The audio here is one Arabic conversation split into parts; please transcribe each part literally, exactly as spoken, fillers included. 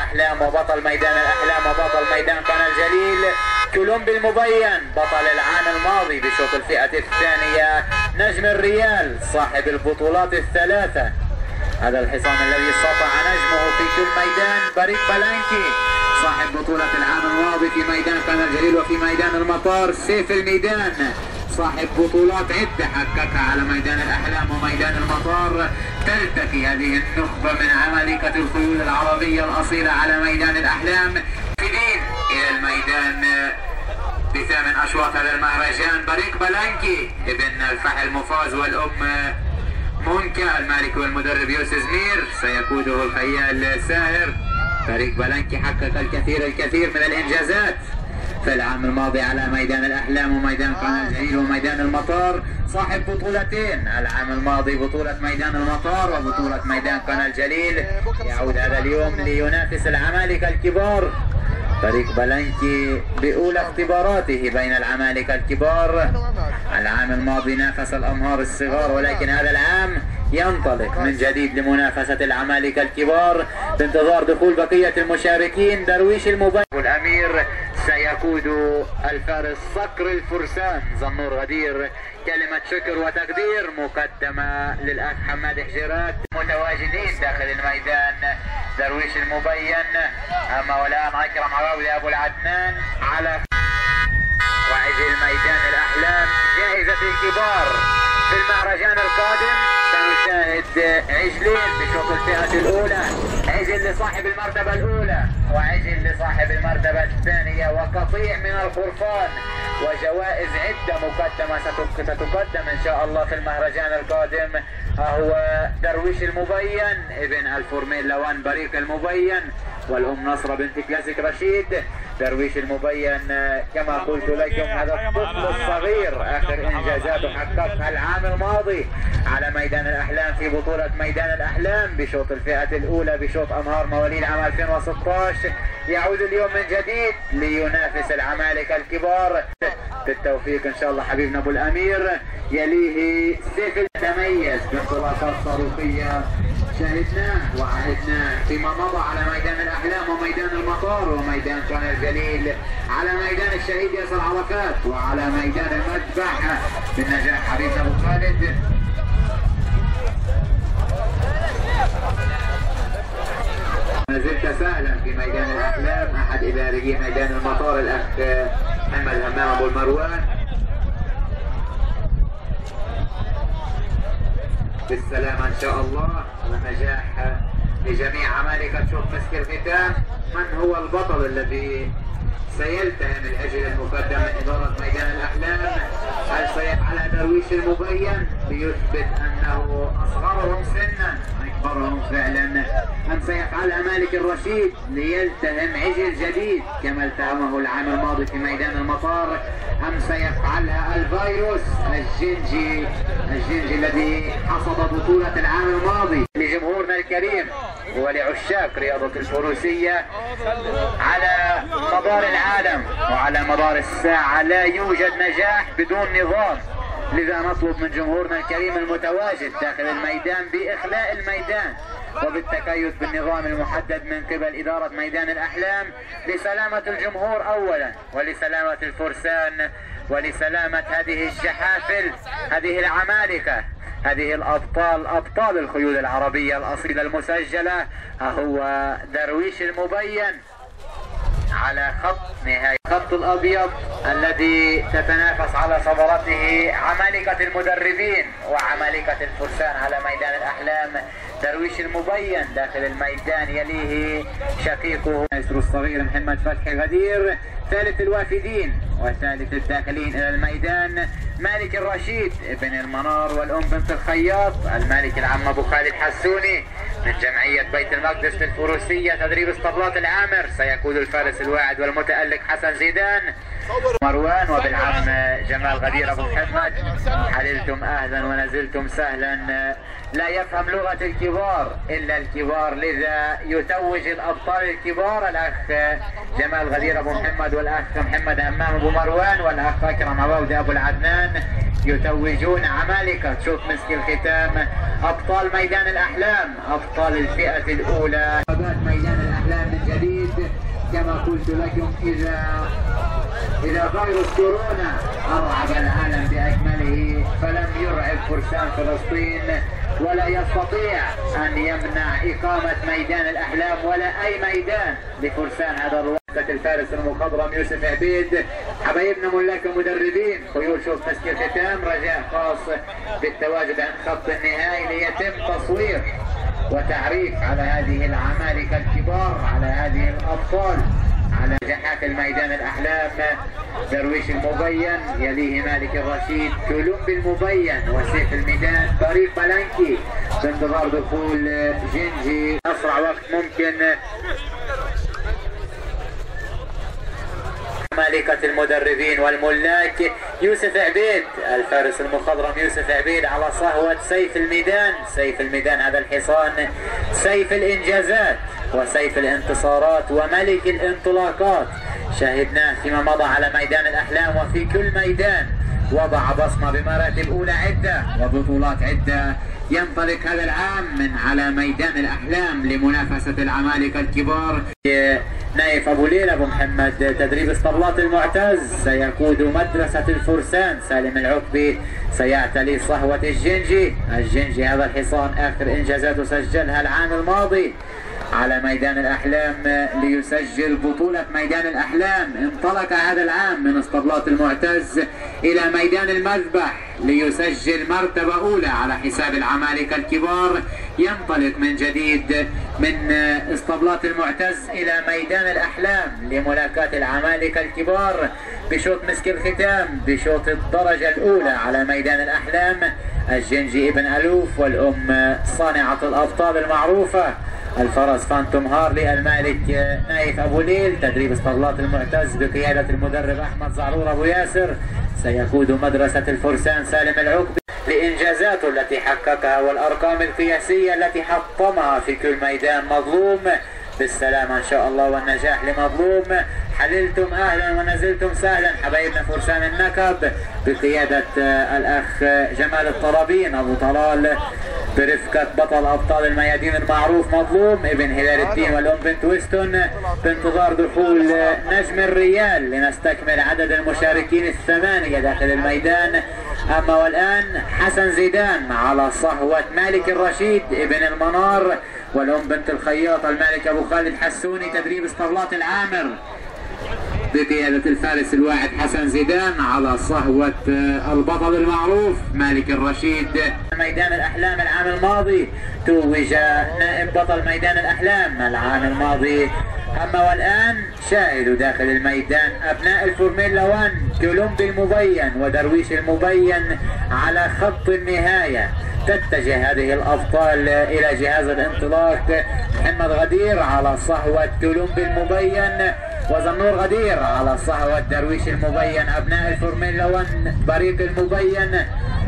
الأحلام وبطل ميدان الأحلام وبطل ميدان قناة الجليل كولومبي المبين بطل العام الماضي بشوط الفئة الثانية، نجم الريال صاحب البطولات الثلاثة. هذا الحصان الذي استطاع نجمه في كل ميدان بريك بلانكي صاحب بطولة العام الماضي في ميدان قناة الجليل وفي ميدان المطار. سيف الميدان صاحب بطولات عدة حققها على ميدان الأحلام وميدان المطار. تلتقي هذه النخبة من عمالقة الخيول العربية الأصيلة على ميدان الأحلام فدين إلى الميدان بثامن أشواط هذا المهرجان. بريك بلانكي ابن الفحل مفاز والأم مونكا، المالك والمدرب يوسف زمير، سيقوده الخيال ساهر. بريك بلانكي حقق الكثير الكثير من الإنجازات في العام الماضي على ميدان الأحلام وميدان قناة الجليل وميدان المطار، صاحب بطولتين العام الماضي بطولة ميدان المطار وبطولة ميدان قناة الجليل. يعود هذا اليوم لينافس العمالقة الكبار. بريك بلانكي بأولى اختباراته بين العمالقة الكبار. العام الماضي نافس الأنهار الصغار، ولكن هذا العام ينطلق من جديد لمنافسة العمالقة الكبار بانتظار دخول بقية المشاركين. درويش الموبين الأمير سيقود الفارس صقر الفرسان زنور غدير. كلمة شكر وتقدير مقدمة للأخ حماد حجيرات متواجدين داخل الميدان. درويش المبين أما والآن أكرم عراوي أبو العدنان على وعجل ميدان الأحلام. جائزة الكبار في المهرجان القادم سنشاهد عجلين بشوط الفئة الأولى، عجل لصاحب المرتبة الأولى وعجل لصاحب المرتبة الثانية وقطيع من الخرفان وجوائز عدة مقدمة ستقدم إن شاء الله في المهرجان القادم. هو درويش المبين ابن الفورميلا وان بريق المبين والأم نصرة بنت كلاسيك رشيد. درويش المبين كما قلت لكم هذا الطفل الصغير آخر إنجازاته حققها العام الماضي على ميدان الأحلام في بطولة ميدان الأحلام بشوط الفئة الأولى بشوط أنهار مواليد عام ألفين وستة عشر. يعود اليوم من جديد لينافس العمالقة الكبار. بالتوفيق إن شاء الله حبيبنا أبو الأمير. يليه سيف تميز بانطلاقات صاروخية شاهدناه وعهدناه فيما مضى على ميدان الأحلام وميدان المطار وميدان قناة الجليل، على ميدان الشهيد ياسر عرفات وعلى ميدان المذبح بالنجاح حبيبنا أبو خالد. ما زلت سهلا في ميدان الأحلام. أحد إداريين ميدان المطار الأخ محمد همام أبو المروان. بالسلامة إن شاء الله ونجاح لجميع عمالقة شوط مسك الختام. من هو البطل الذي سيلتهم الأجل المقدم من إدارة ميدان الأحلام؟ هل سيفعل درويش المبين ليثبت أنه أصغرهم سنا أكبرهم فعلا، أم سيفعلها مالك الرشيد ليلتهم عجل جديد كما التهمه العام الماضي في ميدان المطار، أم سيفعلها الفيروس الجنجي الجنجي الذي حصد بطولة العام الماضي لجمهورنا الكريم ولعشاق رياضة الفروسية على مدار العالم وعلى مدار الساعة. لا يوجد نجاح بدون نظام، لذا نطلب من جمهورنا الكريم المتواجد داخل الميدان بإخلاء الميدان وبالتكيف بالنظام المحدد من قبل إدارة ميدان الأحلام لسلامة الجمهور أولا ولسلامة الفرسان ولسلامة هذه الجحافل، هذه العمالقة، هذه الأبطال، أبطال الخيول العربية الأصيلة المسجلة. هو درويش المبين على خط نهاية خط الأبيض الذي تتنافس على صدارته عمالقة المدربين وعمالقة الفرسان على ميدان الأحلام. درويش المبين داخل الميدان يليه شقيقه مايسترو الصغير محمد فتحي غدير. ثالث الوافدين وثالث الداخلين إلى الميدان مالك الرشيد ابن المنار والأم بنت الخياط. المالك العم أبو خالد حسوني من جمعية بيت المقدس للفروسية تدريب اسطبلات العامر. سيقود الفارس الواعد والمتألق حسن زيدان مروان وبالعم جمال غدير أبو محمد. حللتم أهلا ونزلتم سهلا. لا يفهم لغة الكبار إلا الكبار، لذا يتوج الأبطال الكبار الأخ جمال غدير أبو محمد والأخ محمد همام أبو مروان والأخ أكرم عواودي أبو العدنان يتوجون عمالقة شوط مسك الختام أبطال ميدان الأحلام، أبطال الفئة الأولى. ميدان الأحلام من جديد. كما قلت لكم إذا إذا فيروس كورونا أرعب العالم بأكمله فلم يرعب فرسان فلسطين ولا يستطيع أن يمنع إقامة ميدان الأحلام ولا أي ميدان لفرسان هذا الوقت. الفارس المخضرم يوسف عبيد، حبايبنا ملاك المدربين، خيول شوف مسك الختام، رجاء خاص بالتواجد عند خط النهائي ليتم تصوير وتعريف على هذه العمالقة الكبار، على هذه الأبطال، على جحافل الميدان الأحلام. درويش المبين، يليه مالك الرشيد، كولومبي المبين، وسيف الميدان، طريق بلانكي، بانتظار دخول جنجي أسرع وقت ممكن. مالكة المدربين والملاك يوسف عبيد، الفارس المخضرم يوسف عبيد على صهوة سيف الميدان. سيف الميدان هذا الحصان سيف الإنجازات وسيف الانتصارات وملك الانطلاقات، شاهدناه فيما مضى على ميدان الأحلام، وفي كل ميدان وضع بصمة بمراتب أولى عدة وبطولات عدة. ينطلق هذا العام من على ميدان الأحلام لمنافسة العمالقة الكبار. نايف أبو ليلى أبو محمد، تدريب اسطبلات المعتز، سيقود مدرسة الفرسان سالم العقبي، سيعتلي صهوة الجنجي. الجنجي هذا الحصان آخر إنجازاته سجلها العام الماضي على ميدان الأحلام ليسجل بطولة ميدان الأحلام. انطلق هذا العام من اسطبلات المعتز إلى ميدان المذبح ليسجل مرتبة أولى على حساب العمالقة الكبار. ينطلق من جديد من اسطبلات المعتز إلى ميدان الأحلام لملاقاة العمالقة الكبار بشوط مسك الختام بشوط الدرجة الأولى على ميدان الأحلام. الجنجي ابن ألوف، والأم صانعة الأبطال المعروفة الفرس فانتوم هارلي، المالك نايف أبو ليل. تدريب اسطبلات المعتز بقيادة المدرب أحمد زعرور أبو ياسر، سيقود مدرسة الفرسان سالم العقبي لإنجازاته التي حققها والأرقام القياسية التي حطمها في كل ميدان. مظلوم بالسلامة إن شاء الله والنجاح لمظلوم. حللتم أهلا ونزلتم سهلا حبايبنا فرسان النكب بقيادة الأخ جمال الطرابين أبو طلال برفقة بطل أبطال الميادين المعروف مظلوم ابن هلال الدين والأم بنت ويستون، بانتظار دخول نجم الريال لنستكمل عدد المشاركين الثمانية داخل الميدان. أما والآن حسن زيدان على صهوة مالك الرشيد ابن المنار، والأم بنت الخياط المالك أبو خالد حسوني. تدريب اسطبلات العامر بقيادة الفارس الواعد حسن زيدان على صهوة البطل المعروف مالك الرشيد. ميدان الأحلام العام الماضي توج نائب بطل ميدان الأحلام العام الماضي. أما والآن شاهدوا داخل الميدان أبناء الفورميلا واحد كولومبي المبين ودرويش المبين على خط النهاية. تتجه هذه الأبطال إلى جهاز الانطلاق. محمد غدير على صهوة كولومبي المبين، وزنور غدير على صهوة درويش المبين. أبناء الفورميلا واحد بريق المبين،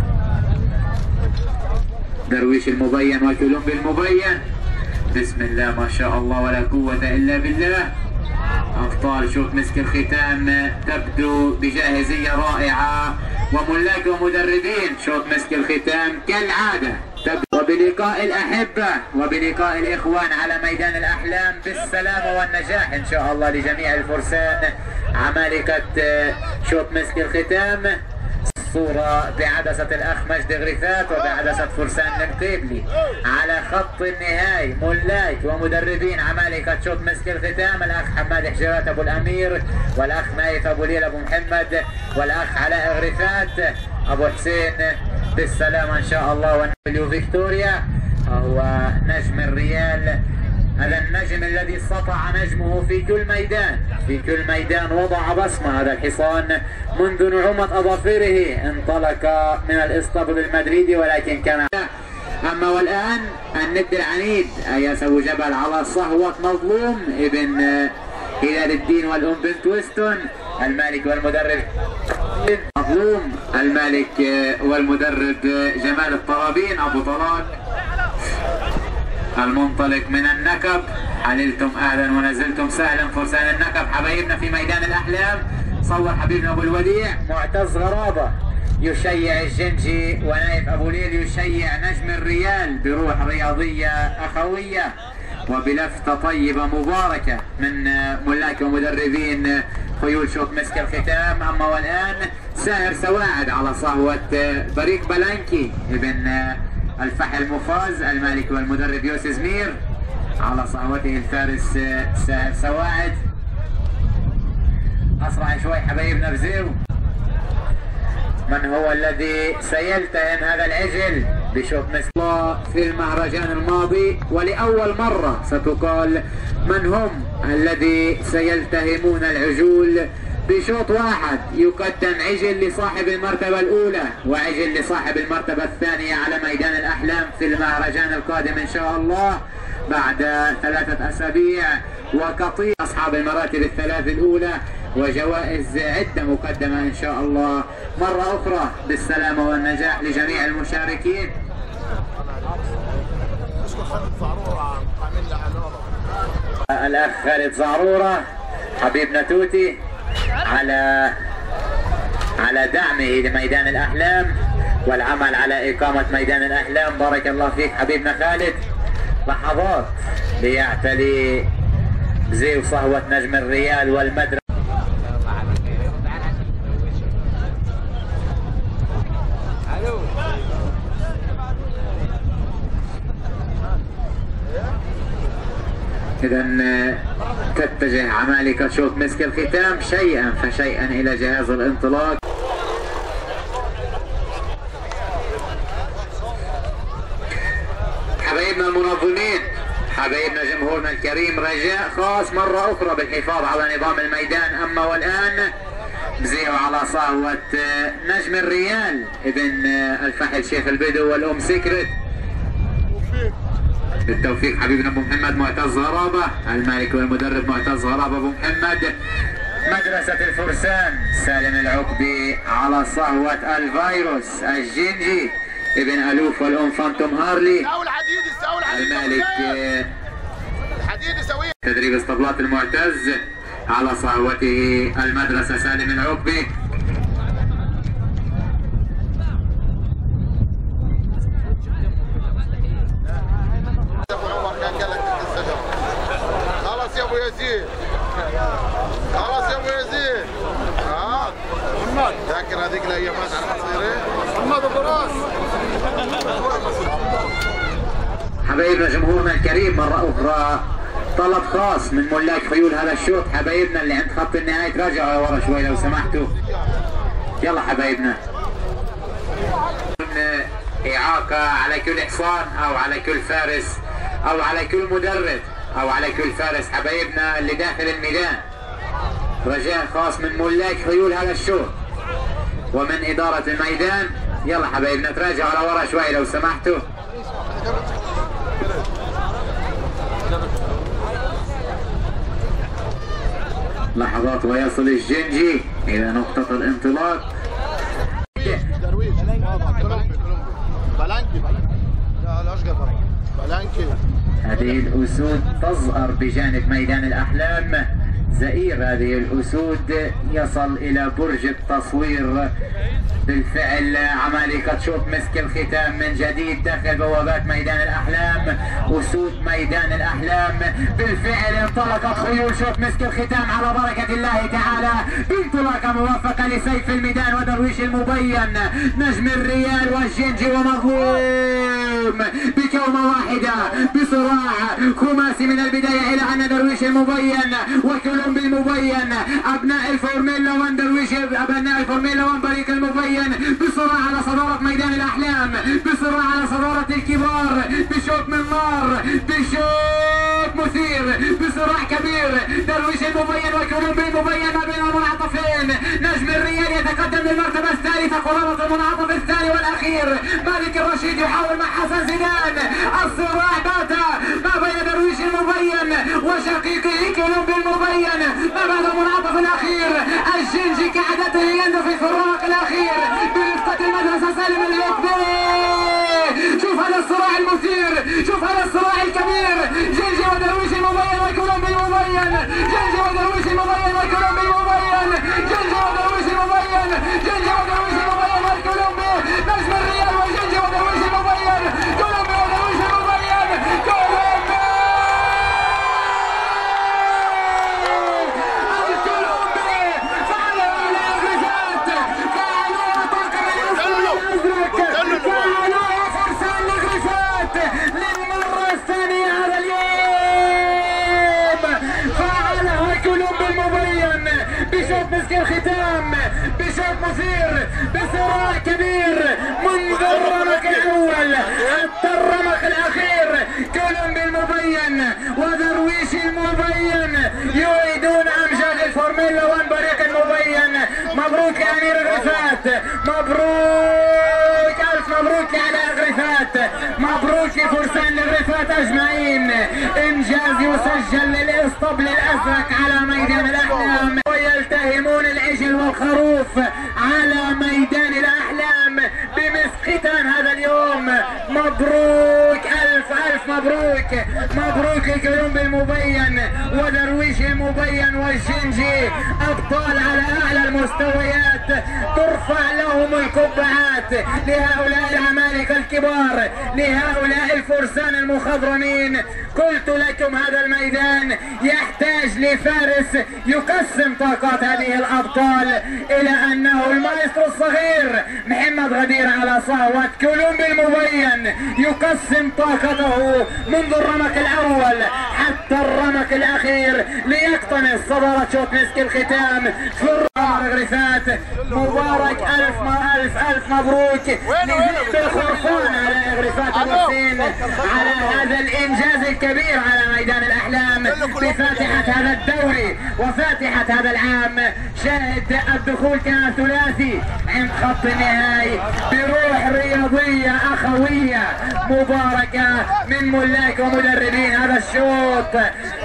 درويش المبين وكولومبي المبين. بسم الله ما شاء الله ولا قوة إلا بالله. أبطال شوط مسك الختام تبدو بجاهزية رائعة، وملاك ومدربين شوط مسك الختام كالعادة تبدو. وبلقاء الأحبة وبلقاء الإخوان على ميدان الأحلام بالسلامة والنجاح إن شاء الله لجميع الفرسان عمالقة شوط مسك الختام. صورة بعدسة الأخ مجد غريفات وبعدسة فرسان المقيبلي على خط النهائي. ملاك ومدربين عمالقة شوط مسك الختام الأخ حماد حجرات أبو الأمير، والأخ نايف أبو ليل أبو محمد، والأخ علاء غريفات أبو حسين. بالسلامة إن شاء الله. ونبيليو فيكتوريا هو نجم الريال، هذا النجم الذي سطع نجمه في كل ميدان، في كل ميدان وضع بصمة. هذا الحصان منذ نعومة أظافره انطلق من الإسطبل المدريدي ولكن كان. أما والآن الند العنيد أياس أبو جبل على صهوة مظلوم ابن هلال الدين والأم بنت ويستون، المالك والمدرب مظلوم، المالك والمدرب جمال الطرابين أبو طلال. المنطلق من النكب، حللتم اهلا ونزلتم سهلا فرسان النكب حبايبنا في ميدان الاحلام. صور حبيبنا ابو الوديع معتز غرابه يشيع الجنجي، ونايف ابو ليل يشيع نجم الريال بروح رياضيه اخويه. وبلفتة طيبة مباركة من ملاك ومدربين خيول شوط مسك الختام. أما والآن ساهر سواعد على صهوة بريق بلانكي ابن الفحل مفاز المالك والمدرب يوسف زمير، على صهوته الفارس ساهر سواعد. أسرع شوي حبايبنا بزيرو. من هو الذي سيلتهم هذا العجل بشوط مسك في المهرجان الماضي؟ ولأول مرة ستقال من هم الذي سيلتهمون العجول بشوط واحد. يقدم عجل لصاحب المرتبة الأولى وعجل لصاحب المرتبة الثانية على ميدان الأحلام في المهرجان القادم إن شاء الله بعد ثلاثة أسابيع، وقطيع أصحاب المراتب الثلاث الأولى وجوائز عدة مقدمة إن شاء الله. مرة أخرى بالسلامة والنجاح لجميع المشاركين. الأخ خالد زعرورة حبيبنا توتي على على دعمه لميدان الأحلام والعمل على إقامة ميدان الأحلام. بارك الله فيك حبيبنا خالد. لحظات ليعتلي زي صهوة نجم الريال والمدرسة. إذا تتجه عمالقة شوط مسك الختام شيئا فشيئا إلى جهاز الانطلاق. حبايبنا المنظمين، حبايبنا جمهورنا الكريم، رجاء خاص مرة أخرى بالحفاظ على نظام الميدان. أما والآن بزيو على صهوة نجم الريال ابن الفحل شيخ البدو والأم سكرت. بالتوفيق حبيبنا ابو محمد معتز غرابه المالك والمدرب معتز غرابه ابو محمد. مدرسه الفرسان سالم العقبي على صهوه الفيروس الجنجي ابن الوف والام فانتوم هارلي المالك تدريب اسطبلات المعتز على صهوته المدرسه سالم العقبي. خلاص يا ابو يزيد، خلاص يا ابو يزيد. ها محمد ذاكر هذيك الايامات على مصيري محمد ابو راس. حبايبنا جمهورنا الكريم، مرة أخرى طلب خاص من ملاك خيول هذا الشوط. حبايبنا اللي عند خط النهاية تراجعوا ورا شوي لو سمحتوا. يلا حبايبنا. إعاقة على كل حصان أو على كل فارس أو على كل مدرب أو على كل فارس حبايبنا اللي داخل الميدان. رجاء خاص من ملاك خيول هذا الشوط ومن إدارة الميدان. يلا حبايبنا تراجعوا على ورا شوي لو سمحتوا. لحظات ويصل الجنجي إلى نقطة الانطلاق. درويش كولومبي بلانكي لا الأشقر بلانكي. هذه الأسود تزأر بجانب ميدان الأحلام. زئير هذه الأسود يصل إلى برج التصوير. بالفعل عمالقة شوط مسك الختام من جديد داخل بوابات ميدان الأحلام. أسود ميدان الأحلام بالفعل انطلقت خيول شوط مسك الختام على بركة الله تعالى بانطلاقة موفقة لسيف الميدان ودرويش المبين نجم الريال والجنجي ومظلوم بكومة واحدة بصراع خماسي من البداية إلى أن درويش المبين وكولومبي المبين أبناء الفورميلا وان درويش أبناء الفورميلا وان بريق المبين بصراع على صدارة ميدان الأحلام، بصراع على صدارة الكبار بشوط من نار بشوط مثير بصراع كبير. درويش المبين وكولومبي المبين ما بين المنعطفين. نجم الريال يتقدم للمرتبة الثالثة قرابة المنعطف الثاني والأخير. مالك الرشيد يحاول مع حسن زيدان. الصراع بات ما بين درويش المبين وشقيقه كولومبي المبين ما بعد المنعطف الأخير. الجنجي كعادته ينزف في الفراق الأخير برفقة المدرسة سالم العقبي. شوف هذا الصراع المثير، شوف هذا الصراع الكبير. جنجي ودرويش المبين وكولومبي المبين، جنجي ودرويش المبين وكولومبي المبين، جنجي ودرويش المبين، جنجي ودرويش المبين وكولومبي. نجم الريال وجنجي ودرويش المبين، كولومبي ودرويش المبين، كولومبي مسك الختام بشوط مثير بصراع كبير منذ الرمق الاول حتى الرمق الاخير. كولومبي المبين ودرويش المبين يريدون امجاد الفورمولا واحد بريق المبين. مبروك يا امير الغرفات، مبروك الف مبروك على الغرفات، مبروك لفرسان الغرفات اجمعين. انجاز يسجل للاسطبل الازرق على ميدان الاحلام، ويلتهمون العجل والخروف على ميدان الاحلام بمسك ختان هذا اليوم. مبروك الف الف مبروك، مبروك لكولومبي المبين ودرويش المبين والجنجي، ابطال على اعلى المستويات. ترفع لهم القبعات لهؤلاء العمالقه الكبار، لهؤلاء الفرسان المخضرمين. قلت لكم هذا الميدان يحتاج لفارس يقسم طاقات هذه الابطال، الى انه المايسترو الصغير محمد غدير على صهوة كولومبي المبين يقسم طاقته منذ الرمق الاول حتى الرمق الاخير ليقتنص صدارة شوط مسك الختام في الرمق الغرفات. مبارك الف ما الف الف مبروك لذئب الخرفان على غرفات المسين على هذا الانجاز الكبير على ميدان الاحلام بفاتحة هذا الدوري وفاتحة هذا العام. شاهد الدخول كان ثلاثي عند خط النهائي بروح رياضية اخوية مباركة من ملاك ومدربين هذا الشوط.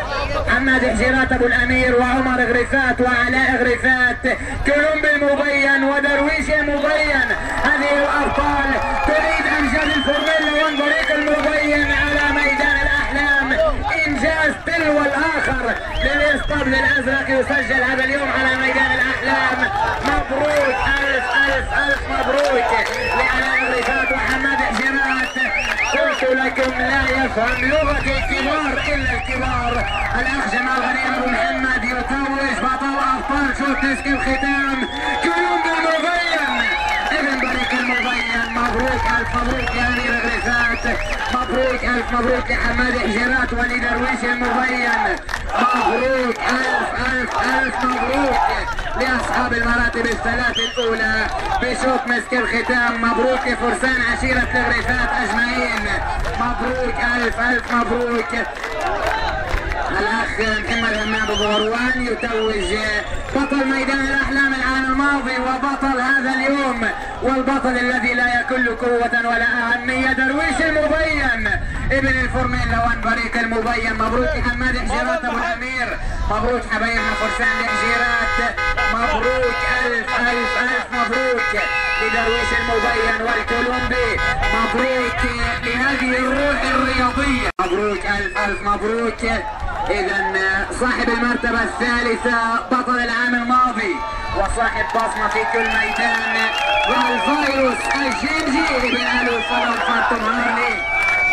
محمد حجيرات ابو الامير وعمر غرفات وعلاء غرفات، كولومبي المبين ودرويش المبين. هذه الابطال تريد امجاد الفورمولا واحد بريق المبين على ميدان الاحلام. انجاز تلو الاخر للاسطبل الازرق يسجل هذا اليوم على ميدان الاحلام. مبروك الف الف الف مبروك لعلاء غرفات وحماد حجيرات. قلت لكم لا يفهم لغة الكبار الا الكبار. الاخ جمال غنيم ابو محمد يتوج بطل ابطال شوط مسك الختام كولومبي المبين ابن بريق المبين. مبروك الف مبروك يا امير الغرفات، مبروك الف مبروك لحماد حجيرات ولدرويش المبين. مبروك الف الف الف مبروك لاصحاب المراتب الثلاث الاولى بشوط مسك الختام. مبروك لفرسان عشيرة الغرفات اجمعين. مبروك الف الف مبروك. الاخ محمد همام ابو غروان يتوج بطل ميدان الاحلام العام الماضي وبطل هذا اليوم والبطل الذي لا يكل قوة ولا اهمية درويش المبين ابن الفورمولا واحد بريق المبين. مبروك حماد حجيرات ابو الامير، مبروك حبايبنا فرسان الحجيرات. مبروك الف الف الف مبروك لدرويش المبين والكولومبي. مبروك لهذه الروح الرياضية، مبروك الف الف مبروك. اذا صاحب المرتبة الثالثة بطل العام الماضي وصاحب بصمة في كل ميدان والفيروس الجنجي ابن الو فلان فانتوم هارلي.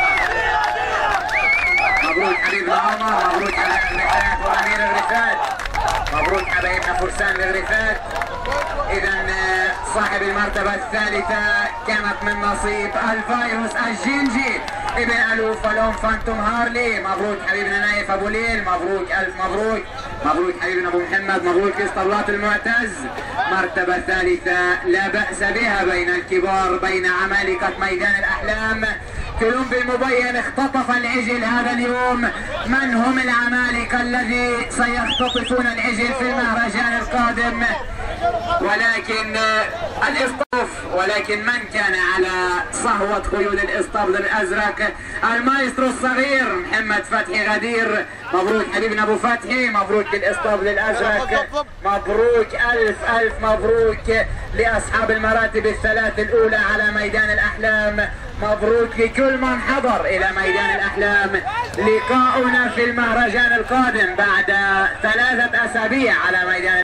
مبروك حبيبنا عمر، مبروك على الغرفات وامير الغرفات، مبروك حبايبنا فرسان الغرفات. اذا صاحب المرتبة الثالثة كانت من نصيب الفيروس الجنجي ابن الو فلون فانتوم هارلي. مبروك حبيبنا نايف ابو ليل، مبروك الف مبروك. مبروك حبيبنا ابو محمد، مبروك لاسطبلات المعتز. مرتبة ثالثة لا بأس بها بين الكبار بين عمالقة ميدان الاحلام. كولومبي المبين اختطف العجل هذا اليوم. من هم العمالقة الذي سيختطفون العجل في المهرجان القادم؟ ولكن الاسطبل، ولكن من كان على صهوة خيول الاسطبل الازرق المايسترو الصغير محمد فتحي غدير. مبروك حبيبنا ابو فتحي، مبروك للاسطبل الازرق. مبروك الف الف مبروك لاصحاب المراتب الثلاث الاولى على ميدان الاحلام. مبروك لكل من حضر الى ميدان الاحلام. لقاؤنا في المهرجان القادم بعد ثلاثة اسابيع على ميدان